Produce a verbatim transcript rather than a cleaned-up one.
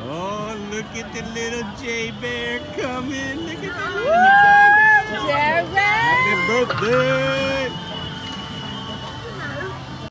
Oh, look at the little J Bear coming. Look at the little J Bear. J Bear. Happy birthday.